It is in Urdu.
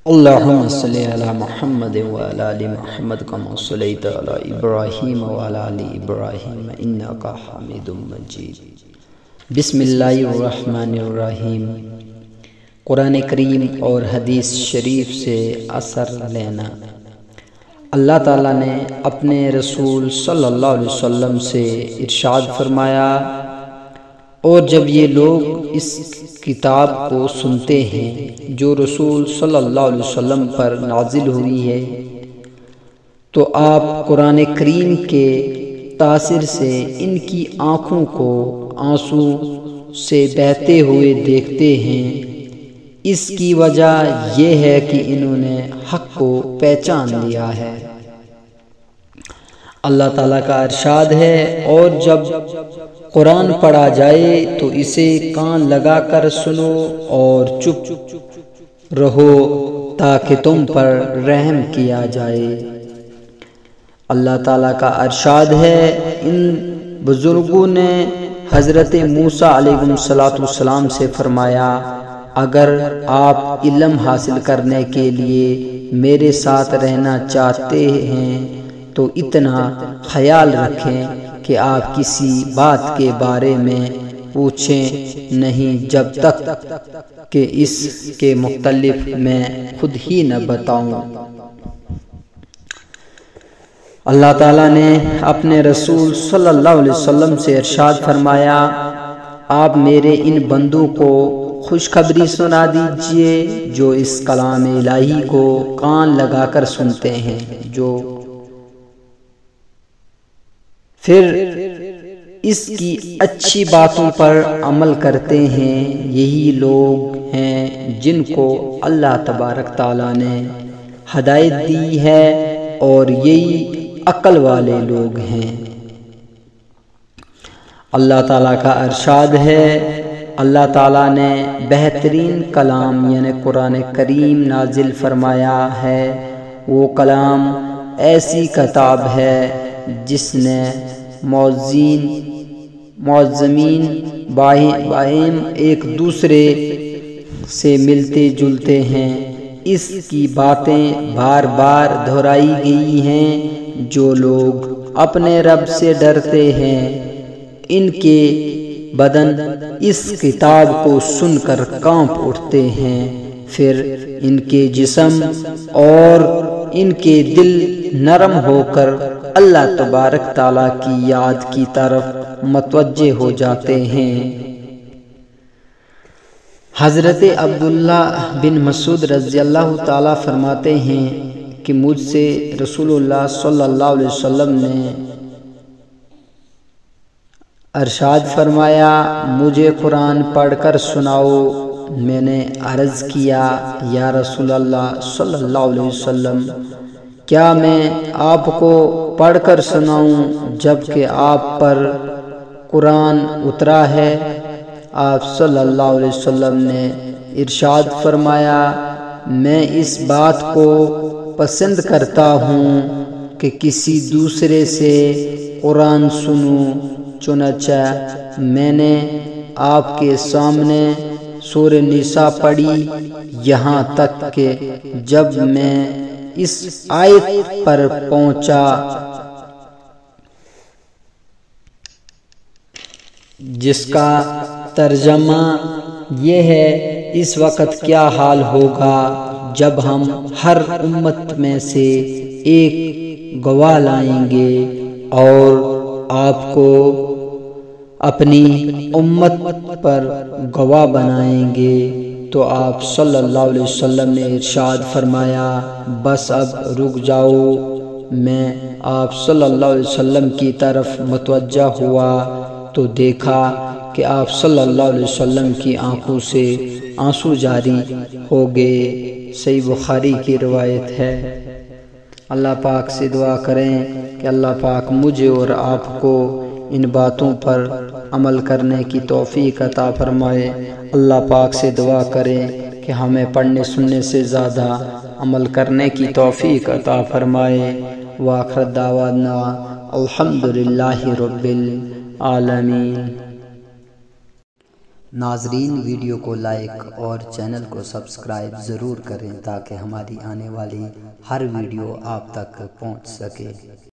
اللهم صل على محمد وعلى آل محمد كما صليت على إبراهيم وعلى آل إبراهيم إنك حميد مجيد۔ بسم اللہ الرحمن الرحیم۔ قرآن کریم اور حدیث شریف سے اثر لینا۔ اللہ تعالیٰ نے اپنے رسول صلی اللہ علیہ وسلم سے ارشاد فرمایا، اور جب یہ لوگ اس کتاب کو سنتے ہیں جو رسول صلی اللہ علیہ وسلم پر نازل ہوئی ہے، تو آپ قرآن کریم کے تاثر سے ان کی آنکھوں کو آنسو سے بہتے ہوئے دیکھتے ہیں۔ اس کی وجہ یہ ہے کہ انہوں نے حق کو پہچان لیا ہے۔ اللہ تعالیٰ کا ارشاد ہے، اور جب قرآن پڑھا جائے تو اسے کان لگا کر سنو اور چپ رہو تاکہ تم پر رحم کیا جائے۔ اللہ تعالیٰ کا ارشاد ہے، ان بزرگوں نے حضرت موسیٰ علیہ السلام سے فرمایا، اگر آپ علم حاصل کرنے کے لیے میرے ساتھ رہنا چاہتے ہیں تو اتنا خیال رکھیں کہ آپ کسی بات کے بارے میں پوچھیں نہیں جب تک کہ اس کے مختلف میں خود ہی نہ بتاؤں۔ اللہ تعالیٰ نے اپنے رسول صلی اللہ علیہ وسلم سے ارشاد فرمایا، آپ میرے ان بندوں کو خوشخبری سنا دیجئے جو اس کلام الہی کو کان لگا کر سنتے ہیں، جو پھر اس کی اچھی باتوں پر عمل کرتے ہیں۔ یہی لوگ ہیں جن کو اللہ تبارک تعالیٰ نے ہدایت دی ہے، اور یہی عقل والے لوگ ہیں۔ اللہ تعالیٰ کا ارشاد ہے، اللہ تعالیٰ نے بہترین کلام یعنی قرآن کریم نازل فرمایا ہے۔ وہ کلام ایسی کتاب ہے جس نے معزمین باہم ایک دوسرے سے ملتے جلتے ہیں۔ اس کی باتیں بار بار دہرائی گئی ہیں۔ جو لوگ اپنے رب سے ڈرتے ہیں ان کے بدن اس کتاب کو سن کر کانپ اٹھتے ہیں، پھر ان کے جسم اور ان کے دل نرم ہو کر اللہ تبارک تعالیٰ کی یاد کی طرف متوجہ ہو جاتے ہیں۔ حضرت عبداللہ بن مسعود رضی اللہ تعالیٰ فرماتے ہیں کہ مجھ سے رسول اللہ صلی اللہ علیہ وسلم نے ارشاد فرمایا، مجھے قرآن پڑھ کر سناؤ۔ میں نے عرض کیا، یا رسول اللہ صلی اللہ علیہ وسلم، کیا میں آپ کو پڑھ کر سناؤں جبکہ آپ پر قرآن اترا ہے؟ آپ صلی اللہ علیہ وسلم نے ارشاد فرمایا، میں اس بات کو پسند کرتا ہوں کہ کسی دوسرے سے قرآن سنوں۔ چنانچہ میں نے آپ کے سامنے سورہ نساء پڑھی یہاں تک کہ جب میں اس آیت پر پہنچا جس کا ترجمہ یہ ہے، اس وقت کیا حال ہوگا جب ہم ہر امت میں سے ایک گواہ لائیں گے اور آپ کو اپنی امت پر گواہ بنائیں گے۔ تو آپ صلی اللہ علیہ وسلم نے ارشاد فرمایا، بس اب رک جاؤ۔ میں آپ صلی اللہ علیہ وسلم کی طرف متوجہ ہوا تو دیکھا کہ آپ صلی اللہ علیہ وسلم کی آنکھوں سے آنسو جاری ہو گئے۔ صحیح بخاری کی روایت ہے۔ اللہ پاک سے دعا کریں کہ اللہ پاک مجھے اور آپ کو ان باتوں پر عمل کرنے کی توفیق عطا فرمائے۔ اللہ پاک سے دعا کریں کہ ہمیں پڑھنے سننے سے زیادہ عمل کرنے کی توفیق عطا فرمائے۔ وآخر دعوانا الحمدللہ رب العالمین۔ ناظرین ویڈیو کو لائک اور چینل کو سبسکرائب ضرور کریں تاکہ ہماری آنے والی ہر ویڈیو آپ تک پہنچ سکے۔